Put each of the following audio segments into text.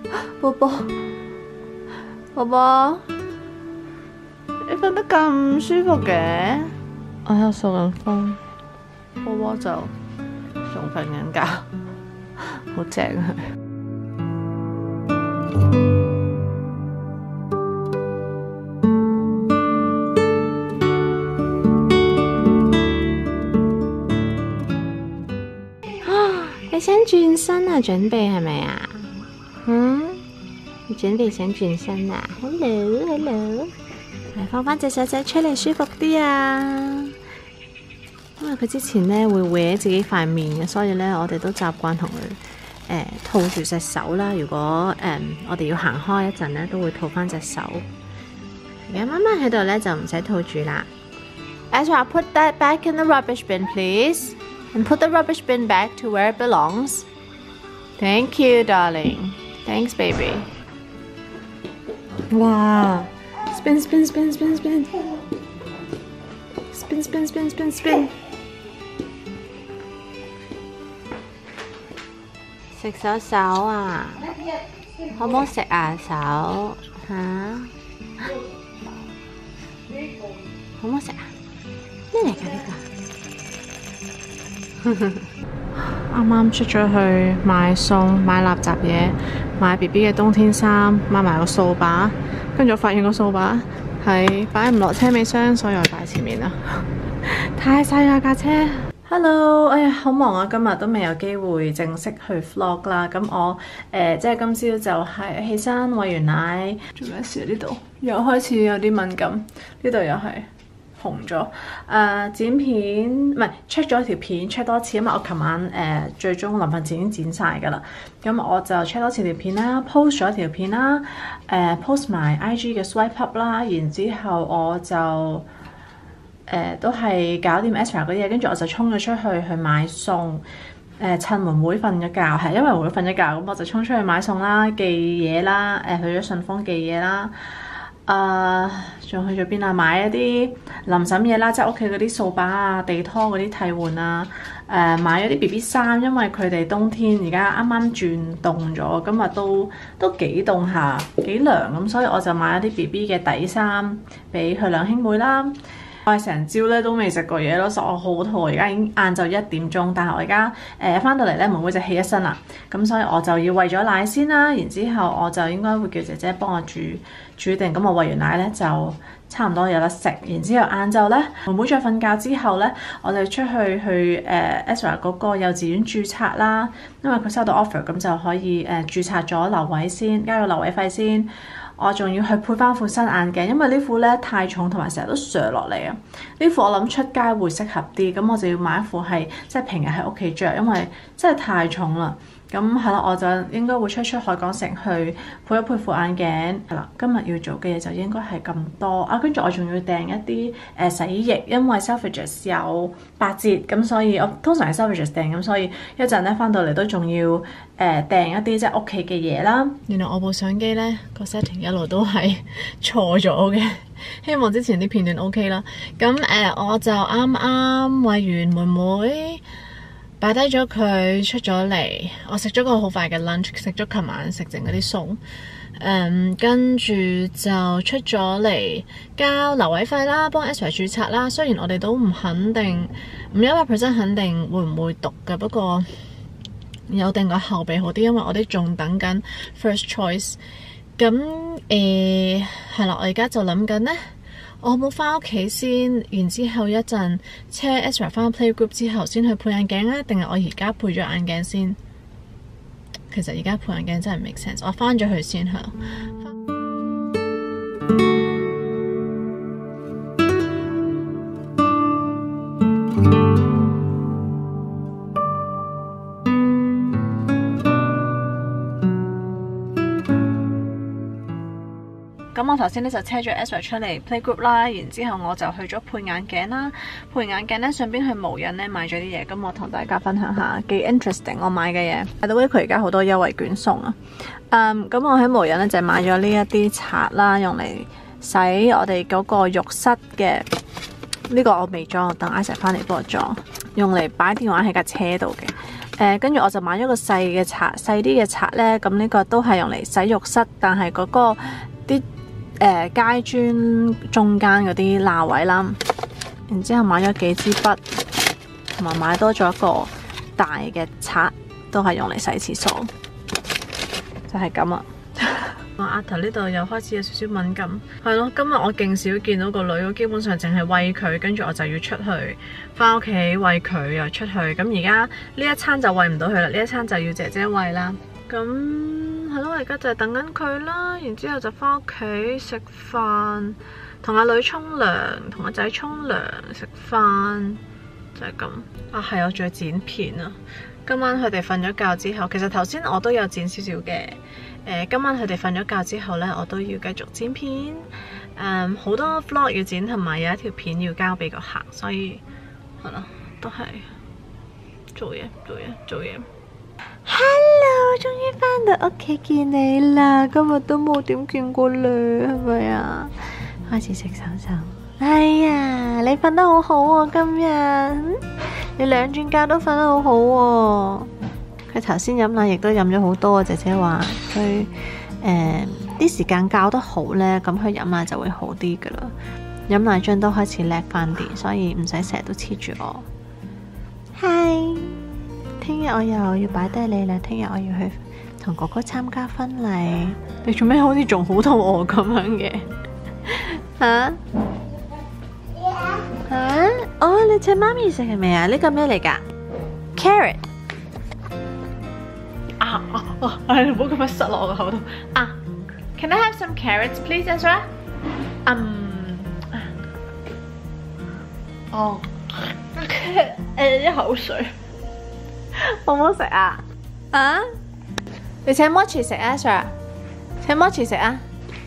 寶寶，寶寶，你瞓得咁舒服嘅？我喺度掃緊風，寶寶就仲瞓緊覺，好正佢。你想轉身啊？準備係咪啊？你準備想轉身啊 ？Hello， 嚟放翻隻手仔出嚟舒服啲啊！因為佢之前咧會搲自己塊面嘅，所以咧我哋都習慣同佢套住隻手啦。如果我哋要行開一陣咧，都會套翻隻手。而家媽媽喺度咧就唔使套住啦。Ezra, put that back in the rubbish bin, please. And put the rubbish bin back to where it belongs. Thank you, darling. Thanks, baby. 哇 ！Spin, spin, spin, spin, spin. Spin, spin, spin, spin, spin. 食手啊！可唔可以食啊手？嚇？可唔可以食啊？咩嚟㗎呢個？啱啱出咗去買餸，買垃圾嘢，買 BB 嘅冬天衫，買埋個掃把，跟住我發現個掃把係擺唔落車尾箱，所以我擺前面啦。太細啦架車。Hello， 哎呀，好忙啊！今日都未有機會正式去 vlog 啦。咁我即係今朝就係起身餵完奶，做咩事啊？呢度又開始有啲敏感，呢度又係。紅咗，剪片唔係 check 咗條片 check 多次，因為我琴晚最終臨瞓前已經剪晒㗎啦。咁我就 check 多次條片啦 ，post 咗條片啦，post 埋 IG 嘅 swipe up 啦，然之後我就都係搞掂 Ezra 嗰啲嘢，跟住我就衝咗出去買餸。趁妹妹瞓咗覺，係因為妹妹瞓咗覺，咁我就衝出去買餸啦、寄嘢啦，去咗順豐寄嘢啦。仲去咗邊啊？買一啲臨審嘢啦，即係屋企嗰啲掃把啊、地拖嗰啲替換啊。買咗啲 BB 衫，因為佢哋冬天而家啱啱轉凍咗，今日都幾凍下，幾涼咁，所以我就買咗啲 BB 嘅底衫俾佢兩兄妹啦。我係成朝咧都未食過嘢咯，所以我好肚餓。而家已經晏晝1點鐘，但係我而家翻到嚟咧，妹妹就起一身啦。咁所以我就要餵咗奶先啦，然之後我就應該會叫姐姐幫我煮定。咁我餵完奶咧就差唔多有得食。然之後晏晝咧，妹妹再瞓覺之後咧，我哋出去Ezra 嗰個幼稚園註冊啦，因為佢收到 offer，咁就可以註冊咗留位先，交咗留位費先。我仲要去配翻副新眼鏡，因為呢副咧太重，同埋成日都瀡落嚟啊！呢副我諗出街會適合啲，咁我就要買一副係即係平日喺屋企着，因為真係太重啦。咁係啦，我就應該會出海港城去配一配副眼鏡。係啦，今日要做嘅嘢就應該係咁多啊。跟住我仲要訂一啲洗衣液，因為 Selfridges 有8折，咁所以我通常係 Selfridges 訂，咁所以一陣咧翻到嚟都仲要訂一啲即係屋企嘅嘢啦。原來我部相機咧個 setting 一路都係錯咗嘅，希望之前啲片段 OK 啦。咁我就啱啱餵完妹妹。擺低咗佢出咗嚟，我食咗個好快嘅 lunch， 食咗琴晚食剩嗰啲餸，跟住就出咗嚟交留位費啦，幫 Ezra 註冊啦。雖然我哋都唔肯定，唔100% 肯定會唔會讀嘅，不過有定個後備好啲，因為我哋仲等緊 first choice。咁係啦，我而家就諗緊呢。我冇返屋企先，然之後一陣車 Ezra 返 playgroup 之後先去配眼鏡啊，定係我而家配咗眼鏡先？其實而家配眼鏡真係唔 make sense， 我返咗去先係。咁我頭先咧就車咗 Ezra 出嚟 playgroup 啦，然之後我就去咗配眼鏡啦。配眼鏡咧，順便去無印咧買咗啲嘢，咁我同大家分享下幾 interesting 我買嘅嘢。By the way，佢而家好多優惠券送啊。咁我喺無印咧就買咗呢一啲刷啦，用嚟洗我哋嗰個浴室嘅。呢個我未裝，等 Ezra 翻嚟幫我裝，用嚟擺電話喺架車度嘅。 跟住我就買咗個細嘅刷，細啲嘅刷呢。咁呢個都係用嚟洗浴室，但係嗰個啲階磚中間嗰啲罅位啦。然之後買咗幾支筆，同埋買多咗一個大嘅刷，都係用嚟洗廁所。就係咁啊！我額頭呢度又開始有少少敏感，係咯。今日我勁少見到個女，我基本上淨係餵佢，跟住我就要出去，返屋企餵佢又出去。咁而家呢一餐就餵唔到佢啦，呢一餐就要姐姐餵啦。咁係咯，我而家就係等緊佢啦，然之後就返屋企食飯，同阿女沖涼，同阿仔沖涼食飯，就係咁。啊係，我仲要剪片啊！今晚佢哋瞓咗覺之後，其實頭先我都有剪少少嘅。今晚佢哋瞓咗覺之後呢，我都要繼續剪片。好多 vlog 要剪，同埋有一條片要交俾個客，所以係咯，都係做嘢。Hello， 終於返到屋企見你啦！今日都冇點見過你，係咪啊？開始食手手。哎呀，你瞓得好好喎，今日你兩轉覺都瞓得好好喎。佢頭先飲奶亦都飲咗好多，姐姐話佢啲時間教得好呢，咁佢飲奶就會好啲噶啦。飲奶樽都開始叻翻啲，所以唔使成日都黐住我。Hi， 聽日我又要擺低你啦，聽日我要去同哥哥參加婚禮。你做咩好似仲好肚餓咁樣嘅？吓？哦，你請媽咪食係咪啊？呢個咩嚟㗎 ？Carrot。你唔好咁樣塞落我個口度。Can I have some carrots, please, Ezra? 一口水，好唔好食啊？你請 Mochi 食啊 ，Ezra？ 請 Mochi 食啊？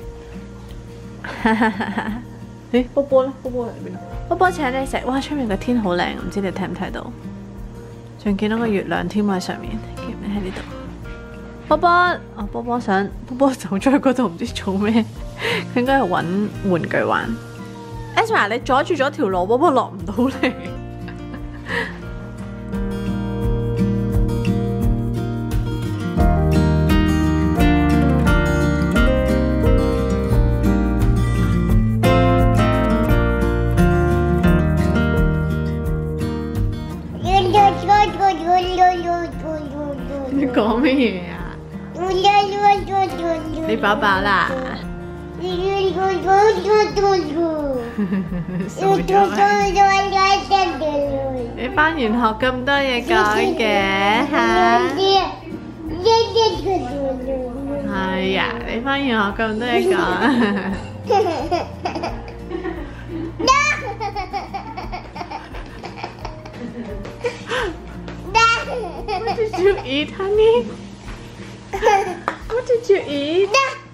波波咧？波波喺邊？波波請你食。哇，出面個天好靚，唔知你睇唔睇到？仲見到個月亮添喺上面，見唔見喺呢度？波波，波波走咗去嗰度，唔知做咩，佢應該係揾玩具玩。Ezra， 你阻住咗條路，波波落唔到嚟。你講乜嘢啊？你飽飽啦？你返完學咁多嘢講嘅嚇？係呀，你返完學咁多嘢講。What did you eat, honey? What did you eat?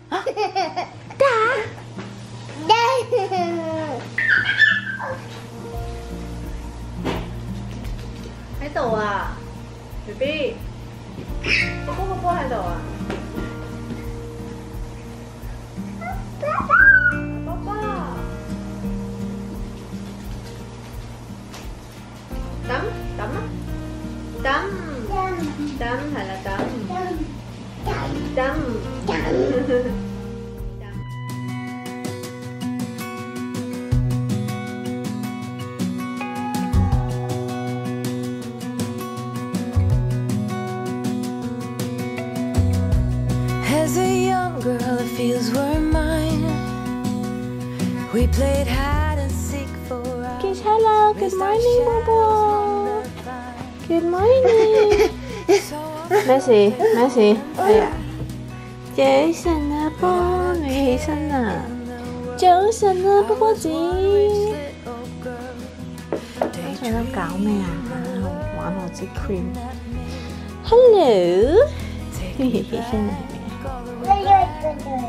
喺度啊 ，BB， 波波喺度啊，波波，抌係啦，抌。 As a young girl, the fields were mine. We played hide and seek for hours. Hello, good morning, Bobo. Good morning. 咩事？咩事？係啊！早晨啊，波，你起身啦！早晨啊，波波子。喺度搞咩啊？玩我支 cream。Hello， 起身啦係咪啊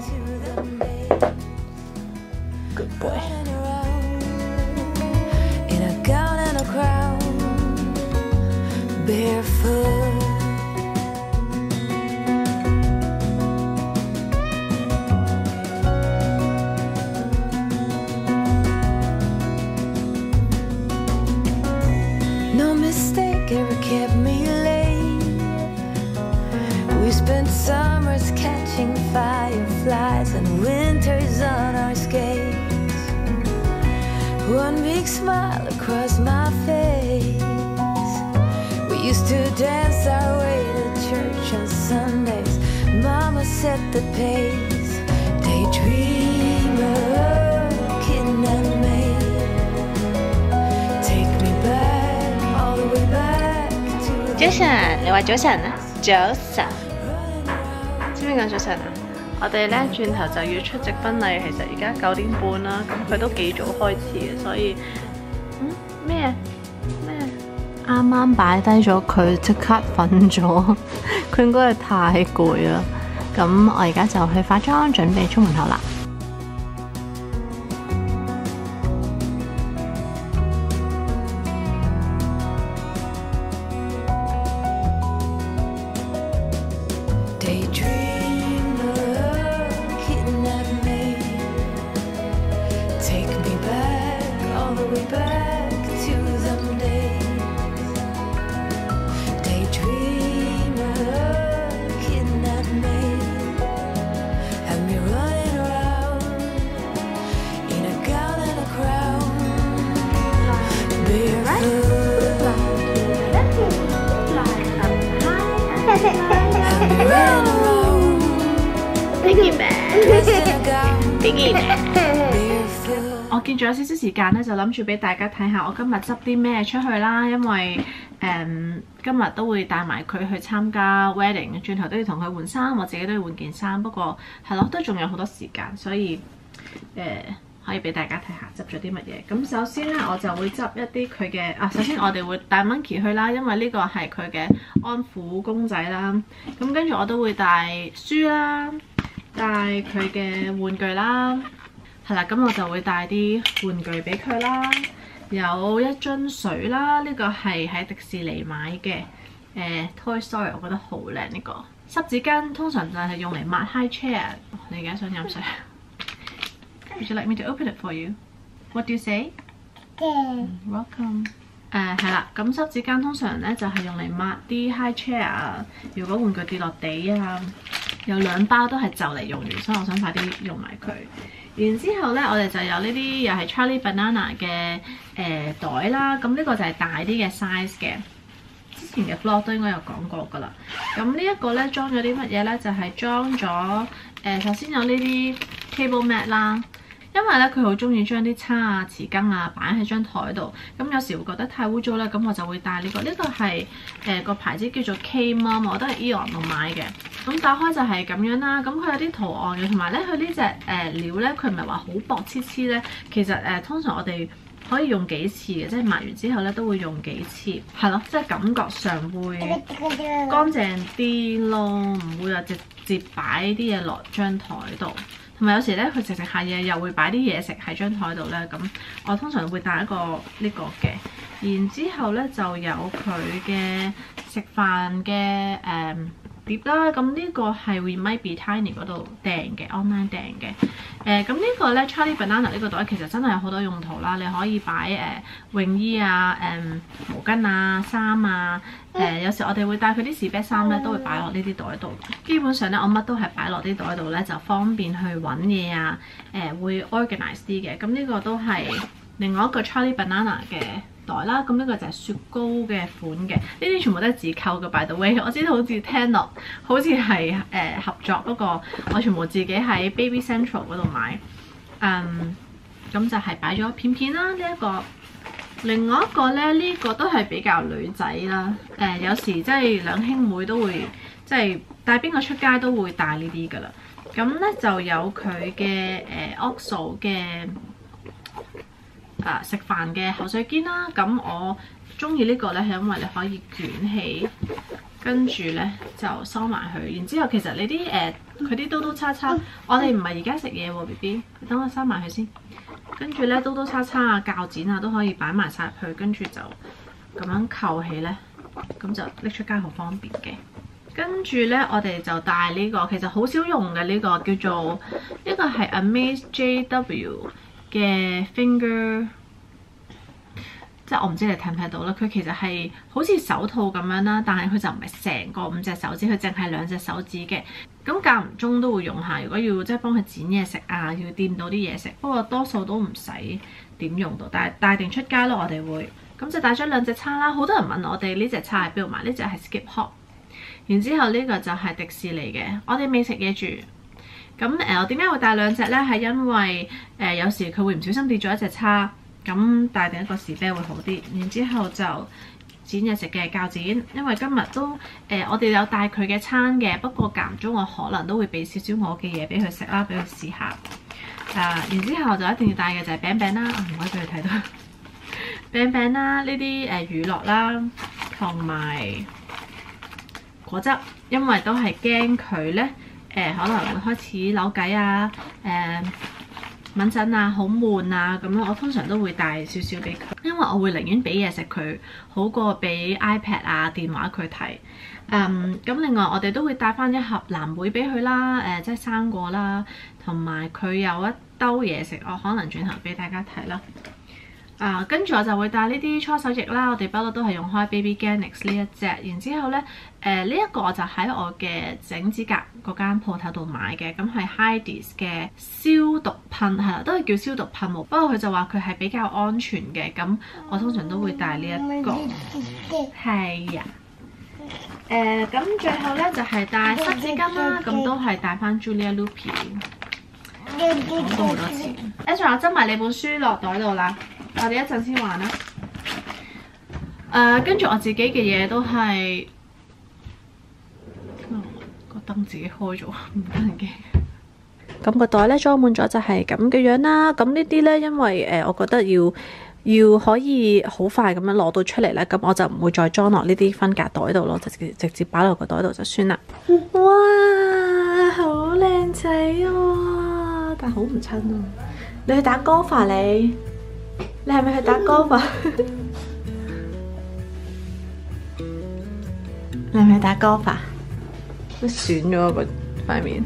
？Good boy。 In a gown and a crown, barefoot. No mistake ever kept me late. Spent summers catching fireflies and winters on our skates. One big smile across my face. We used to dance our way to church on Sundays. Mama set the pace. Daydreamer, kidnap me. Take me back, all the way back to 早晨，你話早晨啊？早晨，知唔知講早晨啊？我哋咧轉頭就要出席婚禮，其實而家9點半啦，咁佢都幾早開始嘅，所以咩？啱啱擺低咗佢，即刻瞓咗，佢應該係太攰啦。咁我而家就去化妝，準備出門口啦。我見仲有少少時間咧，就諗住俾大家睇下我今日執啲咩出去啦，因為今日都會帶埋佢去參加 wedding， 轉頭都要同佢換衫，我自己都要換件衫。不過係咯，都仲有好多時間，所以可以俾大家睇下執咗啲乜嘢。咁首先咧，我就會執一啲佢嘅首先我哋會帶 Monkey 去啦，因為呢個係佢嘅安撫公仔啦。咁跟住我都會帶書啦，帶佢嘅玩具啦。係啦，咁我就會帶啲玩具俾佢啦，有一樽水啦，呢個係喺迪士尼買嘅Toy Story， 我覺得好靚呢個。濕紙巾通常就係用嚟抹 high chair。你而家想飲水 ？Would you like me to open it for you? What do you say? Welcome。係啦，咁濕紙巾通常咧就係用嚟抹啲 high chair 啊，如果玩具跌落地啊，有2包都係就嚟用完，所以我想快啲用埋佢。然之後咧，我哋就有呢啲又係 Charlie Banana 嘅袋啦。咁呢個就係大啲嘅 size 嘅。之前嘅 vlog 都應該有講過㗎啦。咁呢一個咧裝咗啲乜嘢咧？就係裝咗首先有呢啲 table mat 啦。因為咧佢好中意將啲叉啊、匙羹啊擺喺張台度，咁有時會覺得太污糟啦，咁我就會帶呢個。呢個係個牌子叫做 K-Mom， 我都係 Eon 度買嘅。咁打開就係咁樣啦，咁佢有啲圖案嘅，同埋咧佢呢隻料咧，佢唔係話好薄黐黐咧。其實通常我哋可以用幾次嘅，即係抹完之後咧都會用幾次，係咯，即係感覺上會乾淨啲咯，唔會話直接擺啲嘢落張台度。同埋有時咧，佢食下嘢又會擺啲嘢食喺張台度咧，咁我通常會帶一個呢個嘅。然之後咧就有佢嘅食飯嘅碟啦，咁呢個係 We Might Be Tiny 嗰度訂嘅 online 訂嘅。咁呢個咧 Charlie Banana 呢個袋其實真係有好多用途啦，你可以擺泳衣啊、毛巾啊、衫啊。有時我哋會帶佢啲士啤衫咧，都會擺落呢啲袋度。基本上咧，我乜都係擺落啲袋度咧，就方便去揾嘢啊。會 organize 啲嘅。咁呢個都係另外一個 Charlie Banana 嘅袋啦。咁呢個就係雪糕嘅款嘅。呢啲全部都係自購嘅 by the way。我知道好似聽落好似係合作，不過我全部自己喺 Baby Central 嗰度買。咁就係擺咗片片啦。呢一個。另外一個咧，呢個都係比較女仔啦。有時即係兩兄妹都會即係帶邊個出街都會帶呢啲噶啦。咁咧就有佢嘅OXO 嘅食飯嘅口水肩啦。咁我中意呢個咧係因為你可以捲起，跟住咧就收埋佢。然之後其實你啲佢啲刀刀叉叉，我哋唔係而家食嘢喎 BB， 等我收埋佢先。跟住咧刀刀叉叉啊、鉸剪啊都可以擺埋晒入去，跟住就咁樣扣起咧，咁就拎出街好方便嘅。跟住咧我哋就帶呢個，其實好少用嘅呢個叫做呢個係 Amaze JW 嘅 finger 即係我唔知你睇唔睇到啦。佢其實係好似手套咁樣啦，但係佢就唔係成個5隻手指，佢淨係2隻手指嘅。咁間唔中都會用下，如果要即係幫佢剪嘢食啊，要掂到啲嘢食。不過多數都唔使點用到，但係帶定出街咯，我哋會。咁就帶咗2隻叉啦。好多人問我哋呢隻叉喺邊度買？呢隻係 Skip Hop， 然之後呢個就係迪士尼嘅。我哋未食嘢住。咁我點解會帶2隻呢？係因為有時佢會唔小心跌咗1隻叉。咁帶定一個士啤會好啲，然之後就剪嘢食嘅鉸剪，因為今日都我哋有帶佢嘅餐嘅，不過間唔中我可能都會俾少少我嘅嘢俾佢食啦，俾佢試下。然之後就一定要帶嘅就係餅餅啦，唔可以俾佢睇到餅餅啦，呢啲乳酪啦，同埋果汁，因為都係驚佢呢可能會開始扭計啊，敏陣啊，好悶啊咁樣，我通常都會帶少少俾佢，因為我會寧願俾嘢食佢，好過俾 iPad 啊電話佢睇。咁另外我哋都會帶翻1盒藍莓俾佢啦，即係生果啦，同埋佢有一兜嘢食，我可能轉頭俾大家睇啦。跟住我就會帶呢啲搓手液啦，我哋不嬲都係用開 Baby Organics 呢一隻。然之後呢，呢一個我就喺我嘅整指甲嗰間鋪頭度買嘅，咁係 Heidi's 嘅消毒噴，係啦，都係叫消毒噴霧。不過佢就話佢係比較安全嘅，咁我通常都會帶呢一個。係啊。咁最後呢，就係帶濕紙巾啦，咁都係帶翻 Julia Lupi。講咗好多次。Ezra， 我執埋你本書落袋度啦。我哋一陣先玩啦。跟住我自己嘅嘢都係，個燈自己開咗，唔得人驚。咁個袋咧裝滿咗就係咁嘅樣啦。咁呢啲咧，因為我覺得要可以好快咁樣攞到出嚟咧，咁我就唔會再裝落呢啲分隔袋度咯，就直接擺落個袋度就算啦。哇，好靚仔啊！但好唔親啊！你去打 golf 啊你？你係咪去打 golf 啊？你係咪去打 golf 啊？都損咗個塊面。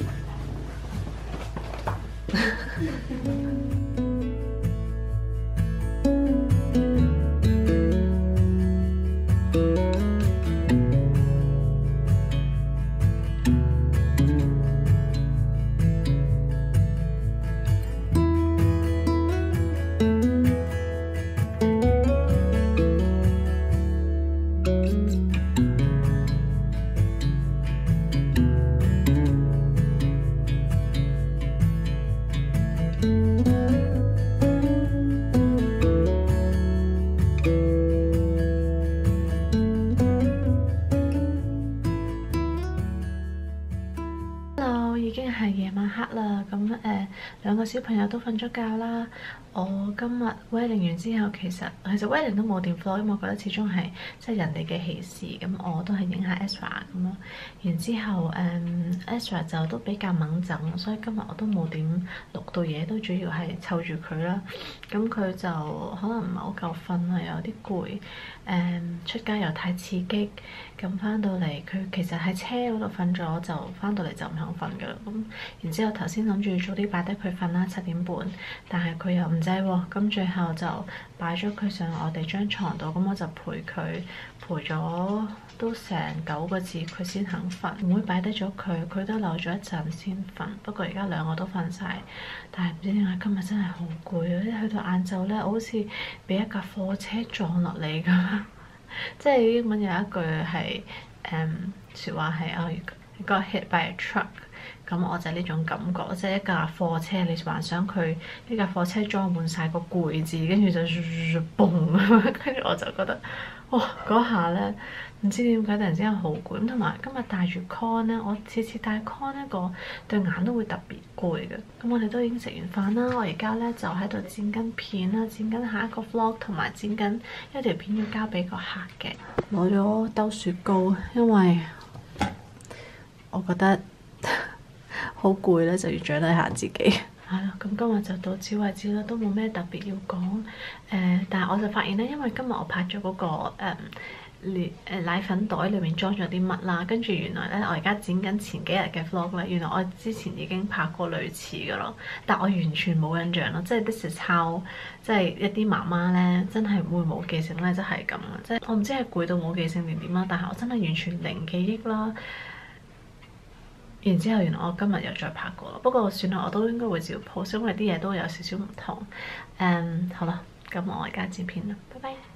已經係夜晚黑啦，咁2個小朋友都瞓咗覺啦。我今日 wedding 完之後，其實 wedding 都冇點 vlog，因為我覺得始終係即係人哋嘅喜事，咁我都係影下 Ezra 咁咯。然之後Ezra 就都比較猛整，所以今日我都冇點錄到嘢，都主要係湊住佢啦。咁佢就可能唔係好夠瞓啊，有啲攰。出街又太刺激，咁翻到嚟佢其實喺車嗰度瞓咗，就翻到嚟就唔肯瞓噶啦。咁然之後頭先諗住早啲擺低佢瞓啦，7點半，但係佢又唔制喎。咁最後就擺咗佢上我哋張床度，咁我就陪佢陪咗都成9個字，佢先肯瞓。唔會擺低咗佢，佢都留咗一陣先瞓。不過而家2個都瞓晒，但係唔知點解今日真係好攰啊！一去到晏晝咧，我好似俾一架貨車撞落嚟咁。即係英文有一句係説話係you got hit by a truck， 咁我就係呢種感覺，即係一架貨車，你幻想佢呢架貨車裝滿晒個攰字，跟住就嘣，跟住我就覺得哇嗰下咧唔知點解突然之間好攰，咁同埋今日戴住 con 咧，我次次戴 con 咧個對眼都會特別攰嘅。咁我哋都已經食完飯啦，我而家咧就喺度剪緊片啦，剪緊下一個 vlog， 同埋剪緊一條片要交俾個客嘅。攞咗兜雪糕，因為我覺得好攰咧，就要獎勵下自己。係啦，咁今日就到此為止啦，都冇咩特別要講。但係我就發現咧，因為今日我拍咗嗰個奶粉袋裏面裝咗啲乜啦，跟住原來咧我而家剪緊前幾日嘅 vlog 咧，原來我之前已經拍過類似嘅咯，但我完全冇印象咯，即係 this is how 即係一啲媽媽咧真係會冇記性咧，真係咁啊！即係我唔知係攰到冇記性定點啦，但係我真係完全零記憶啦。然之後原來我今日又再拍過啦，不過算啦，我都應該會照 post，因為啲嘢都有少少唔同。好啦，咁我而家剪片啦，拜拜。